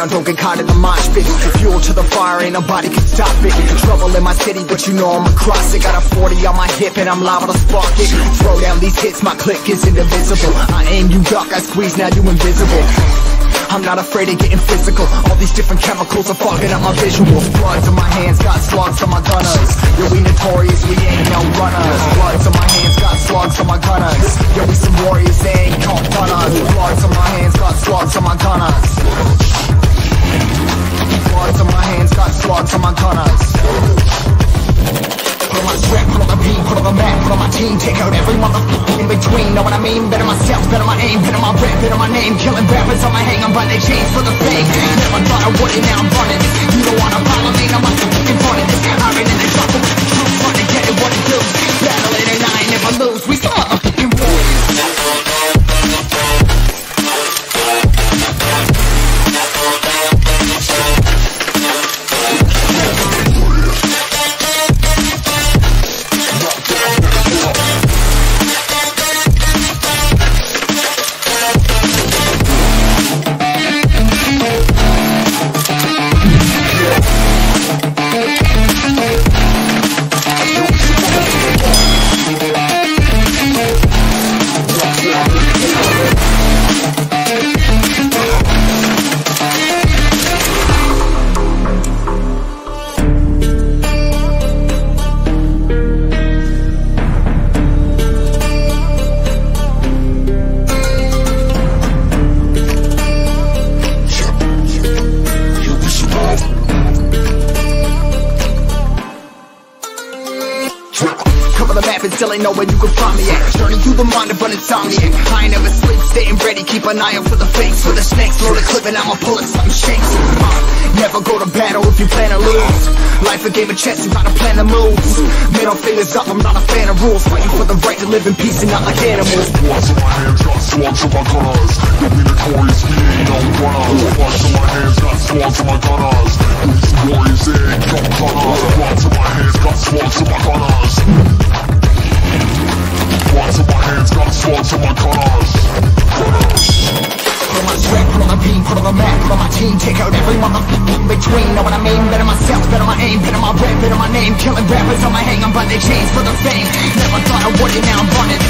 down, don't get caught in the mosh pit. Fuel to the fire, ain't nobody can stop it. Trouble in my city, but you know I'm across it. Got a 40 on my hip and I'm liable to spark it. Throw down these hits, my click is indivisible. I aim, you duck, I squeeze, now you invisible. I'm not afraid of getting physical. All these different chemicals are fogging up my visuals. Bloods on my hands, got slugs on my gunners. Yo, we notorious, we ain't no runners. Bloods on my hands, got slugs on my gunners. Yo, we some warriors, they ain't called gunners. Bloods on my hands, got slugs on my gunners. Bloods on my hands, got slugs on my gunners. Put on my strap, put on the beat, put on the map, put on my team. Take out every motherfucker in between. Know what I mean? Better myself, better my aim, better my rap, better my name. Killing rappers on my hang, I'm by their chains for the fame. Never thought I would it, now I'm running this. You don't wanna follow me, now I'm fucking running this. I've been in the trouble with the truth, trying to get it what it do. Battling and I ain't never lose, we some motherfucking warriors. Still ain't know where you can find me at. Journey through the mind of an insomniac. I ain't never sleep, staying ready, keep an eye out for the fakes. For the snakes, load the clip and I'ma pull it, something shakes. Never go to battle if you plan to lose. Life a game of chess, you gotta plan the moves. Middle fingers up, I'm not a fan of rules. Fighting for the right to live in peace and not like animals. Bloods in my hands, got slugs on my gunners. You'll be notorious, we ain't no runners. Bloods in my hands, got slugs on my gunners. These warriors, they ain't no gunners. Bloods in my hands, got slugs on my gunners. Bloods in my hands, got slugs on my gunners. Put on my strap, put on the beam, put on the map, put on my team. Take out every motherfucker in between. Know what I mean? Better myself, better my aim, better my rap, better my name. Killing rappers on my hang, I'm by their chains for the fame. Never thought I would it, now I'm running.